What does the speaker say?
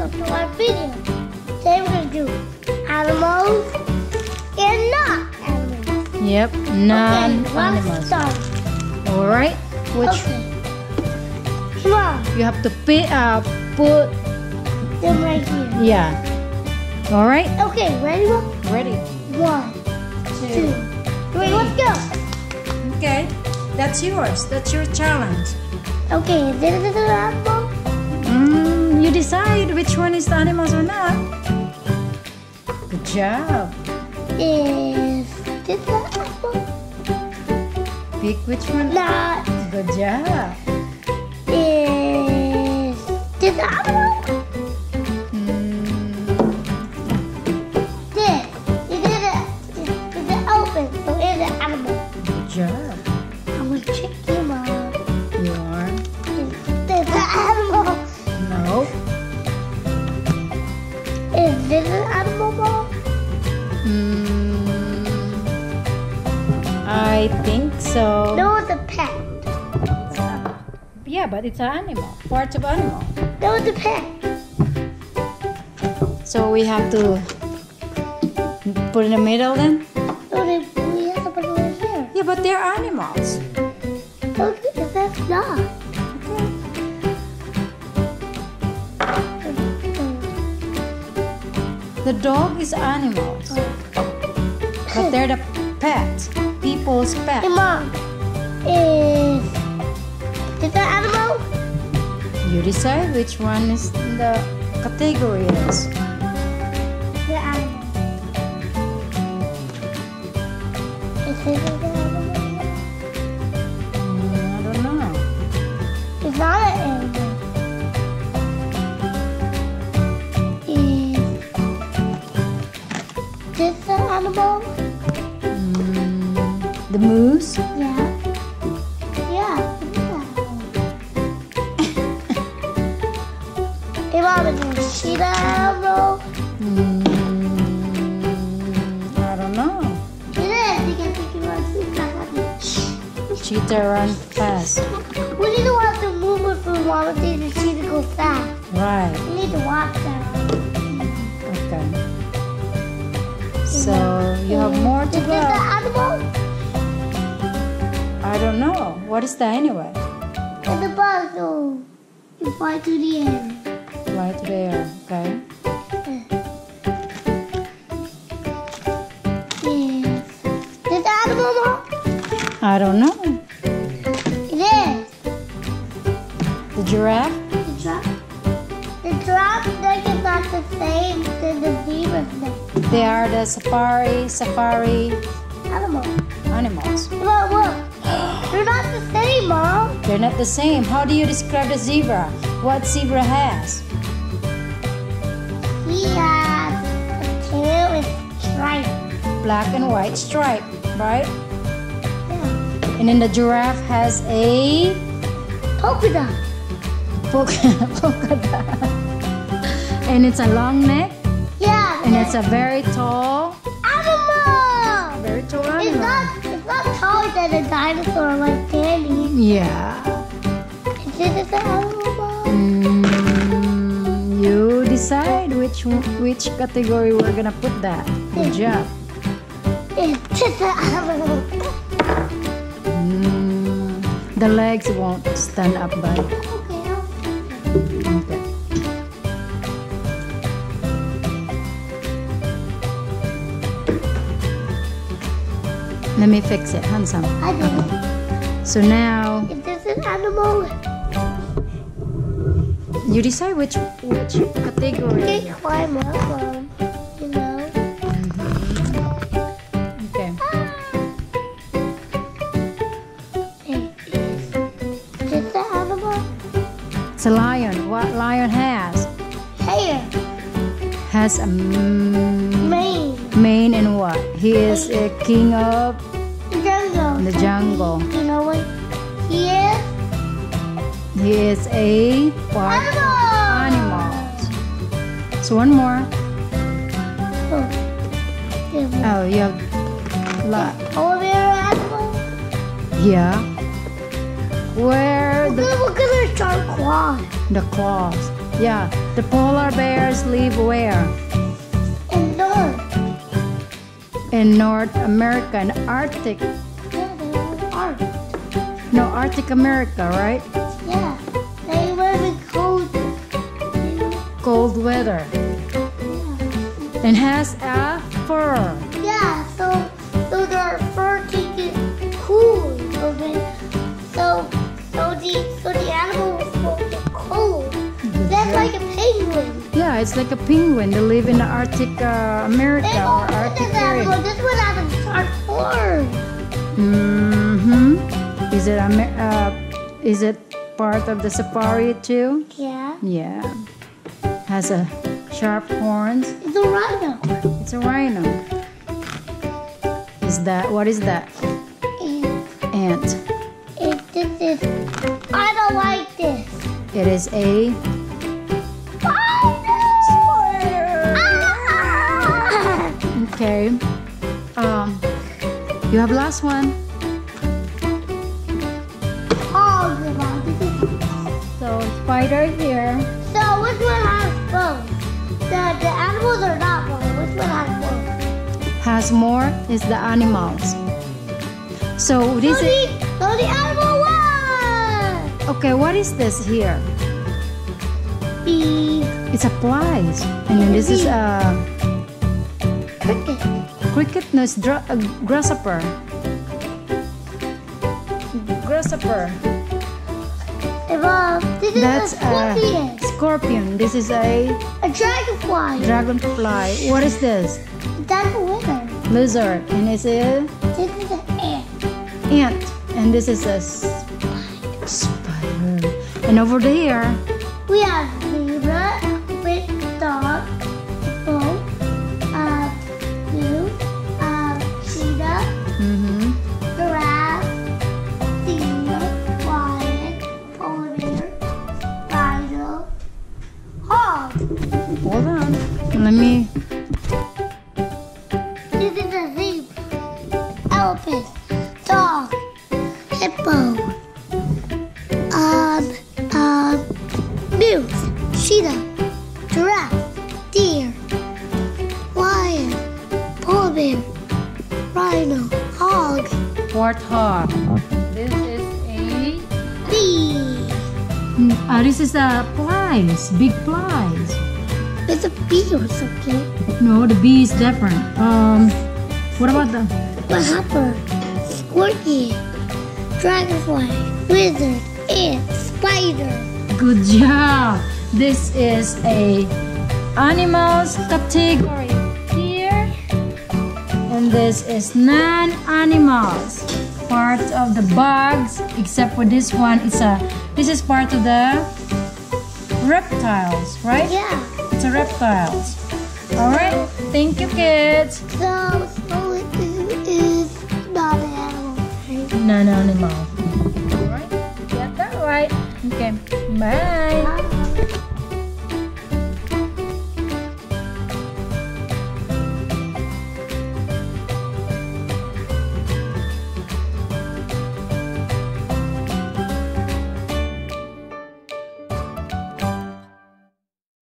welcome to our video. Today we're going to do animals and not animals. Yep, non-animals. Let's start. Alright, which Okay. Come on, you have to put, them right here. yeah. Alright, Okay, ready? ready. 1, 2, 3, let's go. Okay, that's yours. That's your challenge. Okay, this is an animal. You decide which one is the animals or not. Good job. Is this an animal? Pick which one. Not. Good job. Is this an animal? This. Is it open? So it's an animal. Good job. I'm gonna check him out. You are. Is this an animal? No. Is this an animal, Mom? I think so. No, it's a pet. Yeah, but it's an animal. Part of animal. No, it's a pet. So we have to put in the middle then? No, we have to put it right here. Yeah, but they're animals. No, that's not. The dog is animals. But they're the pets. People's Hey, pets. Mom. Is this an animal? You decide which one is the category is. The animal. Is this an animal? I don't know. It's not an animal. Is this an animal? The moose? Yeah. Yeah. It's an animal. Hey, Mom, is it a cheetah animal? I don't know. It is because it can run super fast. Cheetah run fast. We need to watch the movie if we want to see the cheetah go fast. Right. We need to watch that. Okay. So you have more to Is this an go. animal? I don't know. What is that anyway? It's a puzzle. You fly to the end. Right there. Okay. Yes. This animal, Mom? I don't know. It is. The giraffe? The giraffe. The giraffe neck is not the same as the zebra's neck. They are the safari Animal. animals. Look, look. They're not the same, Mom. They're not the same. How do you describe the zebra? What zebra has? He has a tail and stripe. Black and white stripe, right? Yeah. And then the giraffe has a Polka dot. polka dot. And it's a long neck. Yeah. And it's a very tall animal. Very tall It's animal. not taller than a dinosaur like Danny. Yeah. Is this an animal, Mom? You decide which category we're gonna put that. Good job. Is this an animal? The legs won't stand up, but Okay. okay. Let me fix it, handsome. I did it. So now Is this an animal? you decide which category. They climb up, Mom. You know? Okay. Hey, is this an animal? It's a lion. What lion has? Hair. Has a Mane. mane and what? He is a king of The jungle. the jungle. You know what he is? He is a what? Animals. So one more. Oh. Yeah. Oh, you have lot. Oh, they're an animal? Yeah. Where Look at their sharp claws. the claws? Yeah, the polar bears live where? In North. In North America, in Arctic. Yeah, they live in Ark. No, Arctic America, right? Yeah, they live in cold. Cold weather. Yeah. And has a fur. Yeah, so their fur keeps it cool. So the animals won't get cold. That's like a penguin. Yeah, it's like a penguin. They live in the Arctic America They or won't get Arctic this animal. area. This one has a sharp horn. Mm-hmm. Is it part of the safari too? Yeah, Yeah. Has a sharp horns. it's a rhino. It's a rhino. What is that? And Ant. this is. I don't like this. It is a okay. You have last one. So spider here. So which one has both? The animals are not both. Which one has both? Has more is the animals. So this is So the animal won! okay. What is this here? The It's a flies, and then this is a cricket. cricket. No, it's grasshopper. Grasshopper. This is That's a scorpion. scorpion. This is a A dragonfly. dragonfly. What is this? That's a lizard. Lizard. And it's a This is an ant. ant. And this is a spider. And over there, We have zebra, big dog, bull, blue, cheetah, giraffe, deer, lion, polar bear, rhino, hog. hold on. Let me. This is a zebra, elephant, dog, hippo, moose, cheetah, giraffe, deer, lion, polar bear, rhino, hog, Warthog. This is a. bee. This is a flies. Big flies. It's a bee or something. No, the bee is different. What about the? Grasshopper, scorpion, dragonfly, lizard, ant, spider. Good job. This is a animals category here, and this is non-animals. Part of the bugs, except for this one. This is part of the reptiles, right? Yeah. It's a reptiles. All right. Thank you, kids. So it is not an animal, right? Non-animal. All right. Get that right. Okay. Bye.